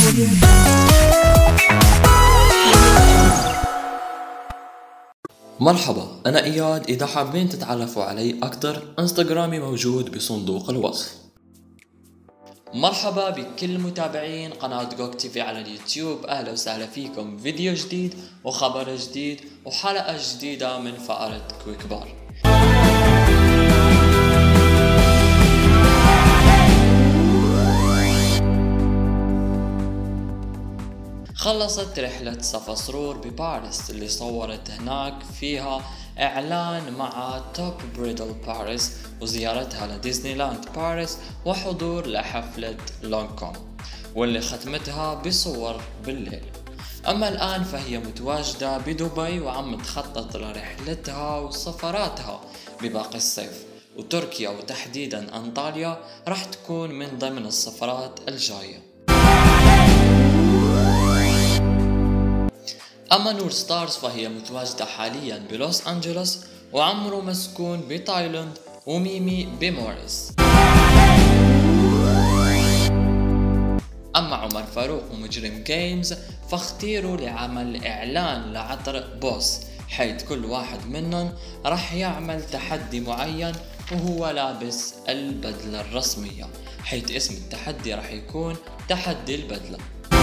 مرحبا، أنا إياد. إذا حابين تتعرفوا علي أكتر، انستغرامي موجود بصندوق الوصف. مرحبا بكل متابعين قناة جوك تيفي على اليوتيوب. أهلا وسهلا فيكم فيديو جديد وخبر جديد وحلقة جديدة من فقرة كويك بار. خلصت رحلة صفا سرور بباريس اللي صورت هناك فيها إعلان مع توب بريدل باريس وزيارتها لديزني لاند باريس وحضور لحفلة لونكوم واللي ختمتها بصور بالليل. أما الآن فهي متواجدة بدبي وعم تخطط لرحلتها وسفراتها بباقي الصيف، وتركيا وتحديدا أنطاليا رح تكون من ضمن السفرات الجاية. أما نور ستارز فهي متواجدة حاليا بلوس أنجلوس، وعمرو مسكون بتايلاند، وميمي بموريس. أما عمر فاروق ومجرم جيمز فاختيروا لعمل إعلان لعطر بوس، حيث كل واحد منهم رح يعمل تحدي معين وهو لابس البدلة الرسمية، حيث اسم التحدي رح يكون تحدي البدلة.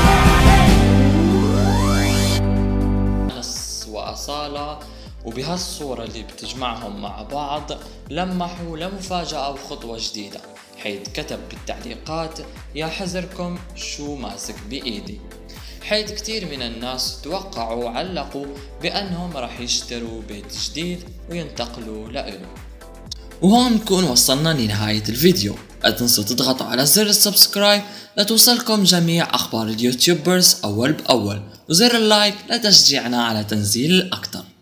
وأصالة وبهالصورة اللي بتجمعهم مع بعض لمحوا لمفاجأة وخطوة جديدة، حيث كتب بالتعليقات: يا حذركم شو ماسك بإيدي، حيث كتير من الناس توقعوا وعلقوا بأنهم رح يشتروا بيت جديد وينتقلوا لإله. وهون نكون وصلنا لنهاية الفيديو. لا تنسوا تضغطوا على زر السبسكرايب لتوصلكم جميع أخبار اليوتيوبرز أول بأول، وزر اللايك لتشجيعنا على تنزيل الأكثر.